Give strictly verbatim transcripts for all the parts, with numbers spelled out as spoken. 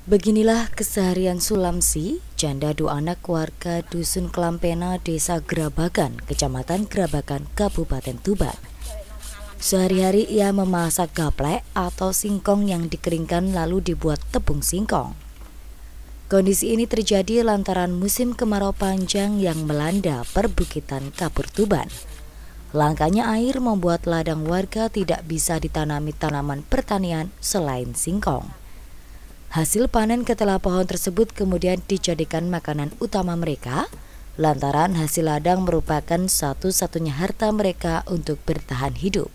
Beginilah keseharian Sulamsi, janda dua anak warga Dusun Kelampena, Desa Grabagan, Kecamatan Grabagan, Kabupaten Tuban. Sehari-hari ia memasak gaplek atau singkong yang dikeringkan lalu dibuat tepung singkong. Kondisi ini terjadi lantaran musim kemarau panjang yang melanda perbukitan Kapur Tuban. Langkanya air membuat ladang warga tidak bisa ditanami tanaman pertanian selain singkong. Hasil panen ketelah pohon tersebut kemudian dijadikan makanan utama mereka, lantaran hasil ladang merupakan satu-satunya harta mereka untuk bertahan hidup.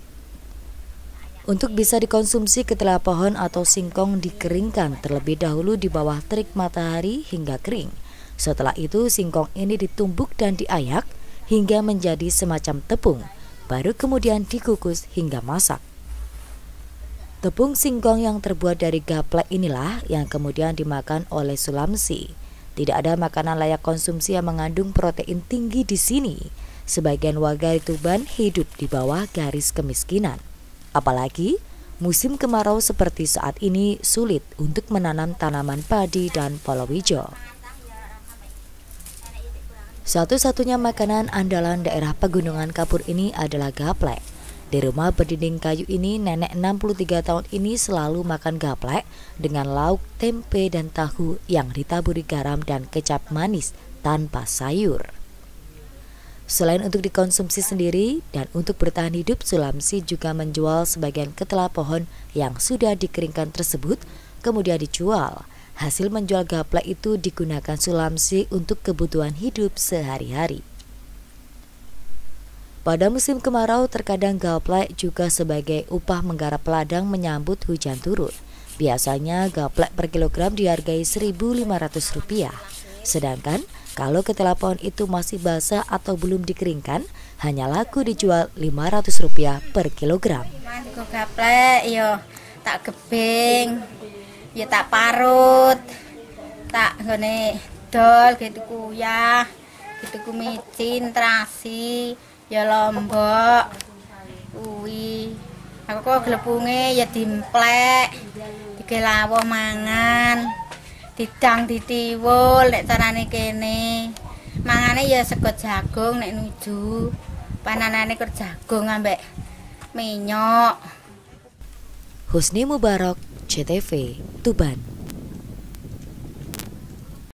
Untuk bisa dikonsumsi, ketelah pohon atau singkong dikeringkan terlebih dahulu di bawah terik matahari hingga kering. Setelah itu singkong ini ditumbuk dan diayak hingga menjadi semacam tepung, baru kemudian dikukus hingga masak. Tepung singkong yang terbuat dari gaplek inilah yang kemudian dimakan oleh Sulamsi. Tidak ada makanan layak konsumsi yang mengandung protein tinggi di sini. Sebagian warga di Tuban hidup di bawah garis kemiskinan. Apalagi musim kemarau seperti saat ini sulit untuk menanam tanaman padi dan palawija. Satu-satunya makanan andalan daerah pegunungan Kapur ini adalah gaplek. Di rumah berdinding kayu ini, nenek enam puluh tiga tahun ini selalu makan gaplek dengan lauk, tempe, dan tahu yang ditaburi garam dan kecap manis tanpa sayur. Selain untuk dikonsumsi sendiri dan untuk bertahan hidup, Sulamsi juga menjual sebagian ketelah pohon yang sudah dikeringkan tersebut, kemudian dijual. Hasil menjual gaplek itu digunakan Sulamsi untuk kebutuhan hidup sehari-hari. Pada musim kemarau, terkadang gaplek juga sebagai upah menggarap ladang menyambut hujan turun. Biasanya gaplek per kilogram dihargai seribu lima ratus rupiah. Sedangkan kalau ketelah pohon itu masih basah atau belum dikeringkan, hanya laku dijual lima ratus rupiah per kilogram. Gaplek yo tak gebing, ya tak parut, tak gone dol gitu kuyah, gitu ku micin, terasi. Ya lombok, uwi, aku kok glepunge ya dimplek, digelawuh mangan, didang ditiwul, nek carane kene, mangane ya sego jagung nek nuju, pananane kur jagung ambek minyak. Husni Mubarak, C T V, Tuban.